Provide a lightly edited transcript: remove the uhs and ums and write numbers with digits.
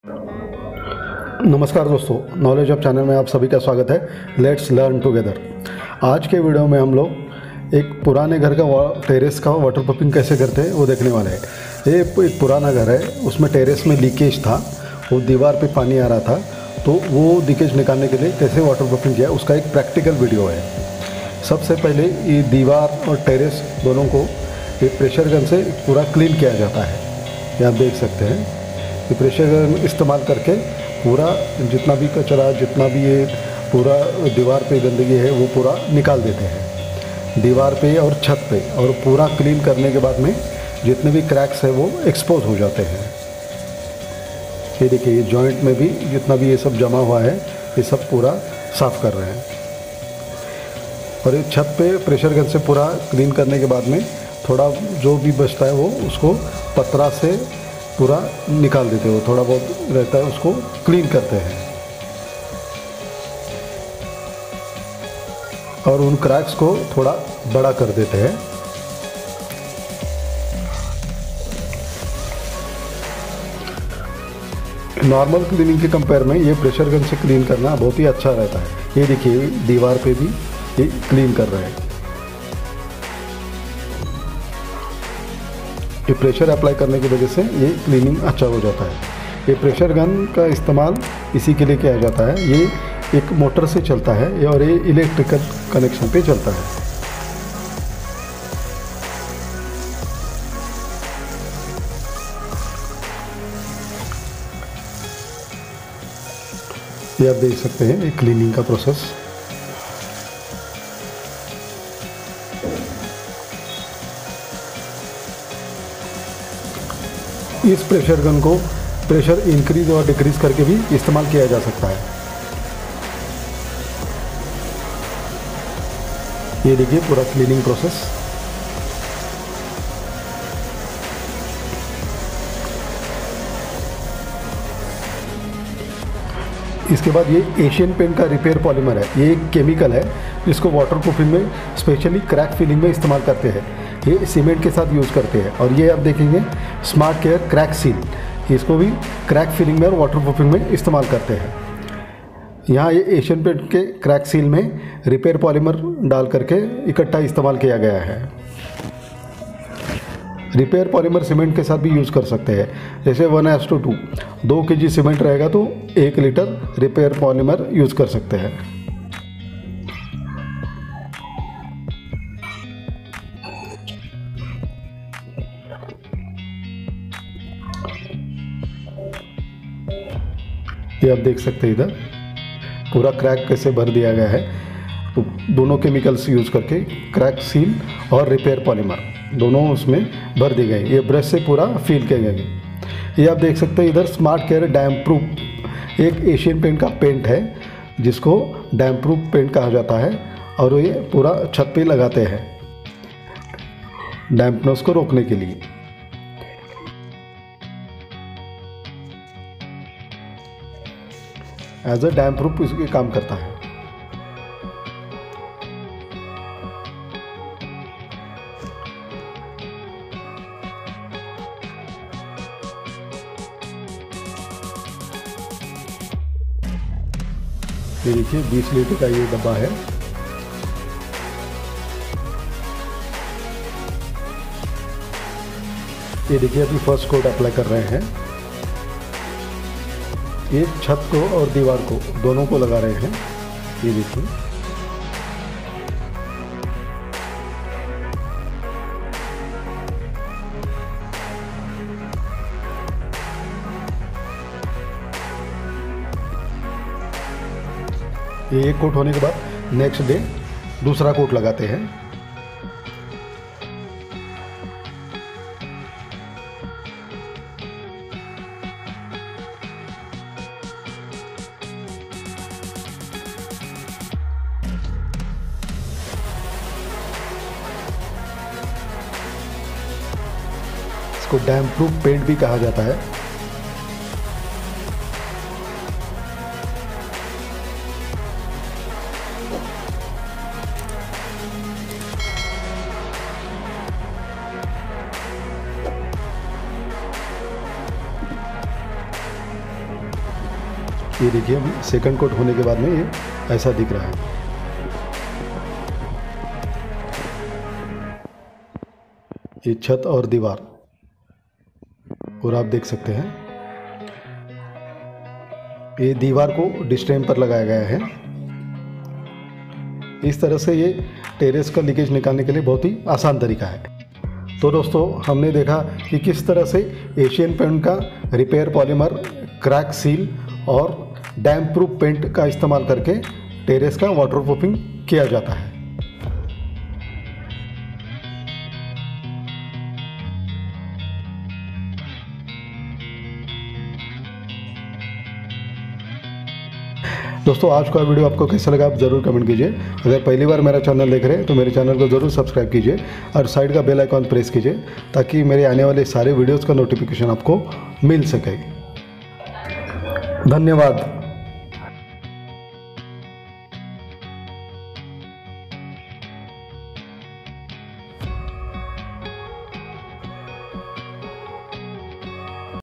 नमस्कार दोस्तों, knowledge of channel में आप सभी का स्वागत है। Let's learn together. आज के वीडियो में हम लोग एक पुराने घर का टेरेस का वाटर प्रूफिंग कैसे करते हैं वो देखने वाले हैं। ये एक पुराना घर है, उसमें टेरेस में लीकेज था, वो दीवार पे पानी आ रहा था, तो वो लीकेज निकालने के लिए कैसे वाटर प्रूफिंग किया उसका एक प्रैक्टिकल वीडियो है। सबसे पहले ये दीवार और टेरेस दोनों को ये प्रेशर गन से पूरा क्लीन किया जाता है। ये आप देख सकते हैं, ये प्रेशर गन इस्तेमाल करके पूरा जितना भी कचरा, जितना भी ये पूरा दीवार पे गंदगी है वो पूरा निकाल देते हैं दीवार पे और छत पे, और पूरा क्लीन करने के बाद में जितने भी क्रैक्स है वो एक्सपोज हो जाते हैं। ये देखिए, ये जॉइंट में भी जितना भी ये सब जमा हुआ है ये सब पूरा साफ़ कर रहे हैं। और ये छत पे प्रेशर गन से पूरा क्लीन करने के बाद में थोड़ा जो भी बचता है वो उसको पतरा से पूरा निकाल देते हो, थोड़ा बहुत रहता है उसको क्लीन करते हैं और उन क्रैक्स को थोड़ा बड़ा कर देते हैं। नॉर्मल क्लीनिंग के कंपेयर में ये प्रेशर गन से क्लीन करना बहुत ही अच्छा रहता है। ये देखिए, दीवार पे भी ये क्लीन कर रहे हैं। ये प्रेशर अप्लाई करने की वजह से ये क्लीनिंग अच्छा हो जाता है। ये प्रेशर गन का इस्तेमाल इसी के लिए किया जाता है। ये एक मोटर से चलता है और ये इलेक्ट्रिकल कनेक्शन पे चलता है। ये आप देख सकते हैं, ये क्लीनिंग का प्रोसेस। इस प्रेशर गन को प्रेशर इंक्रीज और डिक्रीज करके भी इस्तेमाल किया जा सकता है। ये देखिए पूरा क्लीनिंग प्रोसेस। इसके बाद ये एशियन पेंट का रिपेयर पॉलीमर है। ये एक केमिकल है जिसको वाटर प्रूफिंग में स्पेशली क्रैक फिलिंग में इस्तेमाल करते हैं। ये सीमेंट के साथ यूज़ करते हैं। और ये आप देखेंगे स्मार्ट केयर क्रैक सील, इसको भी क्रैक फिलिंग में और वाटर प्रूफिंग में इस्तेमाल करते हैं। यहाँ ये एशियन पेंट के क्रैक सील में रिपेयर पॉलीमर डाल करके इकट्ठा इस्तेमाल किया गया है। रिपेयर पॉलीमर सीमेंट के साथ भी यूज़ कर सकते हैं, जैसे 1:2 2 kg सीमेंट रहेगा तो 1 लीटर रिपेयर पॉलीमर यूज़ कर सकते हैं। ये आप देख सकते हैं, इधर पूरा क्रैक कैसे भर दिया गया है। तो दोनों केमिकल्स यूज़ करके क्रैक सील और रिपेयर पॉलीमर दोनों उसमें भर दी गई। ये ब्रश से पूरा फील किए गए। ये आप देख सकते हैं, इधर स्मार्ट केयर डैम्प प्रूफ एक एशियन पेंट का पेंट है जिसको डैम्प प्रूफ पेंट कहा जाता है, और ये पूरा छत पे लगाते हैं डैम्पनेस को रोकने के लिए। एज अ डैम्प प्रूफ इसके काम करता है। ये देखिए 20 लीटर का ये डब्बा है। ये देखिए, अभी फर्स्ट कोट अप्लाई कर रहे हैं। ये छत को और दीवार को दोनों को लगा रहे हैं। ये देखिए, ये एक कोट होने के बाद नेक्स्ट डे दूसरा कोट लगाते हैं। इसको डैम्प प्रूफ पेंट भी कहा जाता है। ये देखिए अभी सेकंड कोट होने के बाद में ये ऐसा दिख रहा है। ये छत और दीवार और आप देख सकते हैं ये दीवार को डिस्टेम्पर लगाया गया है। इस तरह से ये टेरेस का लीकेज निकालने के लिए बहुत ही आसान तरीका है। तो दोस्तों हमने देखा कि किस तरह से एशियन पेंट का रिपेयर पॉलीमर, क्रैक सील और डैम्प प्रूफ पेंट का इस्तेमाल करके टेरेस का वाटरप्रूफिंग किया जाता है। दोस्तों आज का वीडियो आपको कैसा लगा आप ज़रूर कमेंट कीजिए। अगर पहली बार मेरा चैनल देख रहे हैं तो मेरे चैनल को ज़रूर सब्सक्राइब कीजिए और साइड का बेल आइकॉन प्रेस कीजिए ताकि मेरे आने वाले सारे वीडियोज़ का नोटिफिकेशन आपको मिल सके। धन्यवाद।